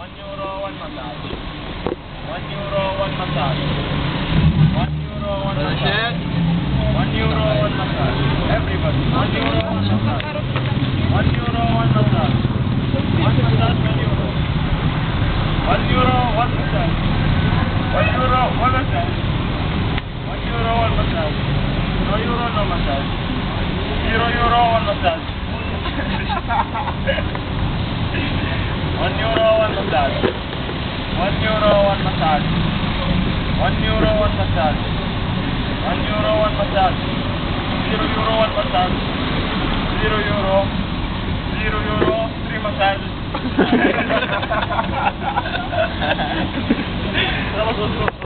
euro, one massage. 1 euro, one massage. 1 euro, one massage. 1 euro, one massage. Everybody. 1 euro, one massage. 1 euro, one massage. One massage, 1 euro. 1 euro, one massage. 1 euro, one massage. 1 euro, one massage. No euro, no massage. 0 euro, one massage. 1 euro, one massage. 1 euro, one massage. 1 euro, one massage. 1 euro, one massage. 0 euro, one massage. 0 euro. 0 euro, 3 massages.